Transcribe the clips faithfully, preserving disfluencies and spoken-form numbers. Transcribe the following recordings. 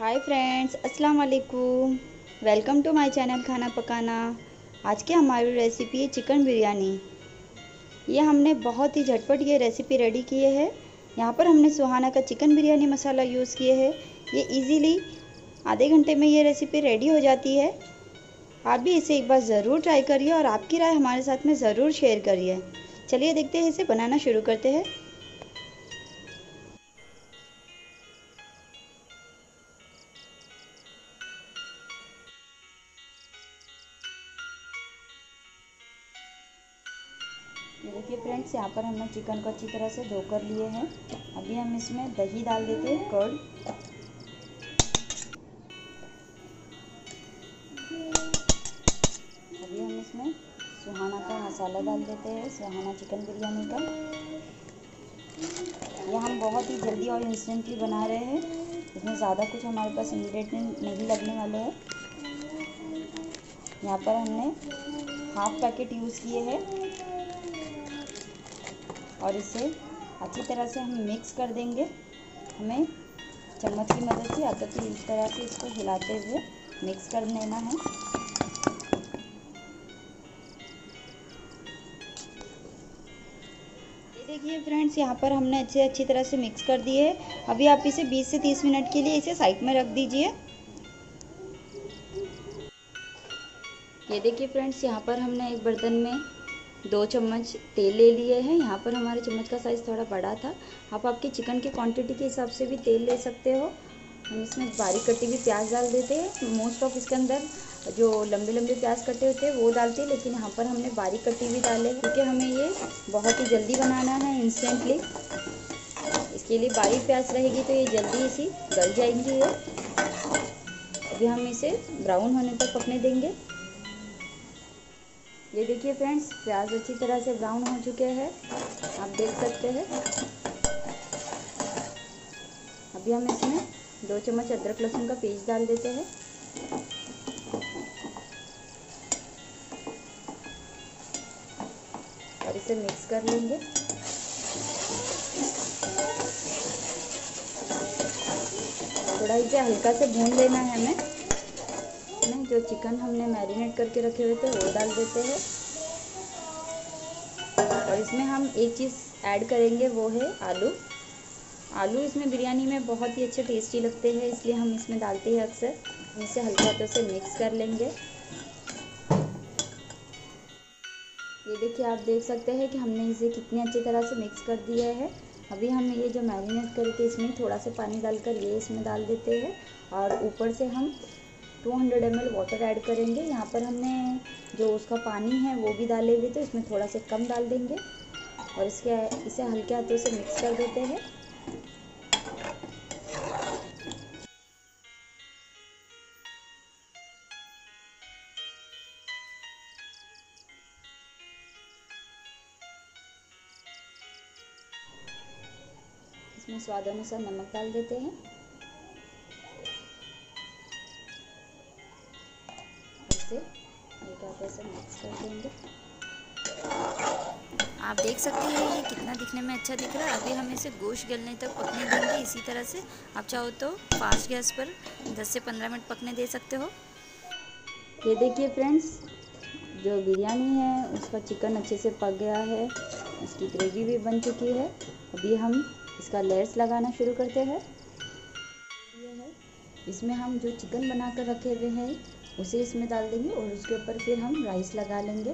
Hi friends, अस्सलाम वालेकुम। Welcome to my channel खाना पकाना। आज की हमारी रेसिपी है चिकन बिरयानी। ये हमने बहुत ही झटपट ये रेसिपी रेडी की है। यहाँ पर हमने सुहाना का चिकन बिरयानी मसाला यूज़ किए है। ये इजीली आधे घंटे में ये रेसिपी रेडी हो जाती है। आप भी इसे एक बार ज़रूर ट्राई करिए और आपकी राय हमारे साथ में ज़रूर शेयर करिए। चलिए देखते हैं, इसे बनाना शुरू करते हैं। ये देखिए फ्रेंड्स, यहाँ पर हमने चिकन को अच्छी तरह से धोकर लिए हैं। अभी हम इसमें दही डाल देते हैं, कर्ड। अभी हम इसमें सुहाना का मसाला डाल देते हैं, सुहाना चिकन बिरयानी का। यह हम बहुत ही जल्दी और इंस्टेंटली बना रहे हैं। इसमें ज़्यादा कुछ हमारे पास इंग्रेडिएंट नहीं लगने वाले हैं। यहाँ पर हमने हाफ पैकेट यूज़ किए हैं और इसे अच्छी तरह से हम मिक्स कर देंगे। हमें चम्मच की मदद से या तो फिर इस तरह से इसको हिलाते हुए मिक्स कर लेना है। ये देखिए फ्रेंड्स, यहाँ पर हमने अच्छे अच्छी तरह से मिक्स कर दिए है। अभी आप इसे बीस से तीस मिनट के लिए इसे साइड में रख दीजिए। ये देखिए फ्रेंड्स, यहाँ पर हमने एक बर्तन में दो चम्मच तेल ले लिए हैं। यहाँ पर हमारे चम्मच का साइज़ थोड़ा बड़ा था। आप आपके चिकन की क्वांटिटी के हिसाब से भी तेल ले सकते हो। हम इसमें बारीक कटी हुई प्याज डाल देते हैं। मोस्ट ऑफ इसके अंदर जो लंबे लंबे प्याज कटे होते हैं वो डालते हैं, लेकिन यहाँ पर हमने बारीक कटी हुई डाले हैं क्योंकि हमें ये बहुत ही जल्दी बनाना है, इंस्टेंटली। इसके लिए बारीक प्याज रहेगी तो ये जल्दी इसी गल जाएंगी। ये अभी हम इसे ब्राउन होने तक पकने देंगे। ये देखिए फ्रेंड्स, प्याज अच्छी तरह से ब्राउन हो चुके हैं, आप देख सकते हैं। अभी हम इसमें दो चम्मच अदरक लहसुन का पेस्ट डाल देते हैं और इसे मिक्स कर लेंगे। थोड़ा इसे हल्का से भून लेना है हमें। में जो चिकन हमने मैरिनेट करके रखे हुए थे वो डाल देते हैं और इसमें हम एक चीज़ ऐड करेंगे, वो है आलू। आलू इसमें बिरयानी में बहुत ही अच्छे टेस्टी लगते हैं, इसलिए हम इसमें डालते हैं अक्सर। इसे हल्के हाथों से मिक्स कर लेंगे। ये देखिए, आप देख सकते हैं कि हमने इसे कितनी अच्छी तरह से मिक्स कर दिया है। अभी हम ये जो मैरिनेट करके इसमें थोड़ा सा पानी डालकर ये इसमें डाल देते हैं और ऊपर से हम दो सौ एम एल वाटर ऐड करेंगे। यहाँ पर हमने जो उसका पानी है वो भी डाले हुए, तो इसमें थोड़ा सा कम डाल देंगे और इसके इसे हल्के हाथों से मिक्स कर देते हैं। इसमें स्वाद अनुसार नमक डाल देते हैं। इसे हल्के हाथों से मिक्स कर देंगे। आप देख सकते हैं ये कितना दिखने में अच्छा दिख रहा है। अभी हम इसे गोश्त गलने तक पकने देंगे इसी तरह से। आप चाहो तो फास्ट गैस पर दस से पंद्रह मिनट पकने दे सकते हो। ये देखिए फ्रेंड्स, जो बिरयानी है उसका चिकन अच्छे से पक गया है, इसकी ग्रेवी भी बन चुकी है। अभी हम इसका लेयर्स लगाना शुरू करते हैं। ये है, इसमें हम जो चिकन बना कर रखे हुए हैं उसे इसमें डाल देंगे और उसके ऊपर फिर हम राइस लगा लेंगे।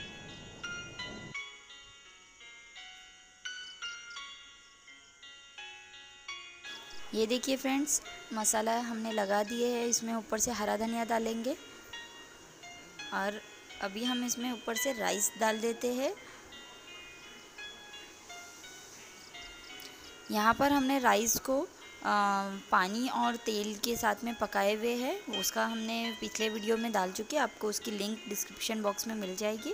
ये देखिए फ्रेंड्स, मसाला हमने लगा दिए है। इसमें ऊपर से हरा धनिया डालेंगे और अभी हम इसमें ऊपर से राइस डाल देते हैं। यहाँ पर हमने राइस को आ, पानी और तेल के साथ में पकाए हुए हैं। उसका हमने पिछले वीडियो में डाल चुके हैं, आपको उसकी लिंक डिस्क्रिप्शन बॉक्स में मिल जाएगी।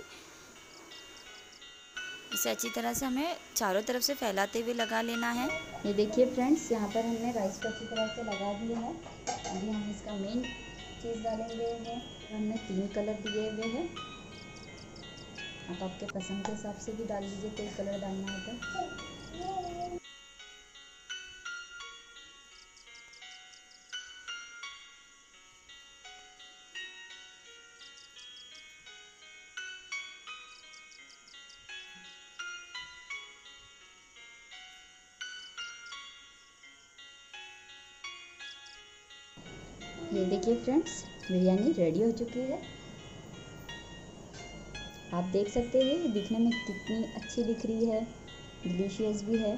इसे अच्छी तरह से हमें चारों तरफ से फैलाते हुए लगा लेना है। ये देखिए फ्रेंड्स, यहाँ पर हमने राइस को अच्छी तरह से लगा दिया है। अभी हम इसका मेन चीज़ डालेंगे हैं। हमने तीन कलर दिए हुए हैं, आप आपके पसंद के हिसाब से भी डाल लीजिए, कोई कलर डालना है तो। ये देखिए फ्रेंड्स, बिरयानी रेडी हो चुकी है। आप देख सकते हैं ये दिखने में कितनी अच्छी दिख रही है, डिलीशियस भी है।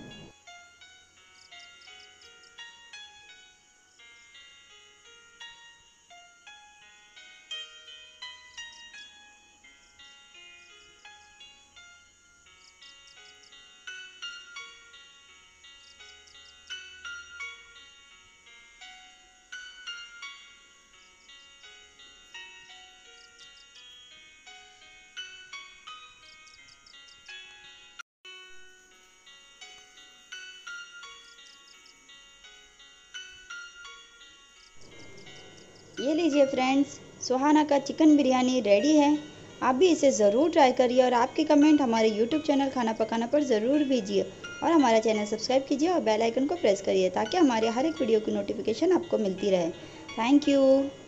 ये लीजिए फ्रेंड्स, सुहाना का चिकन बिरयानी रेडी है। आप भी इसे ज़रूर ट्राई करिए और आपके कमेंट हमारे यूट्यूब चैनल खाना पकाना पर ज़रूर भेजिए और हमारा चैनल सब्सक्राइब कीजिए और बेल आइकन को प्रेस करिए ताकि हमारे हर एक वीडियो की नोटिफिकेशन आपको मिलती रहे। Thank you.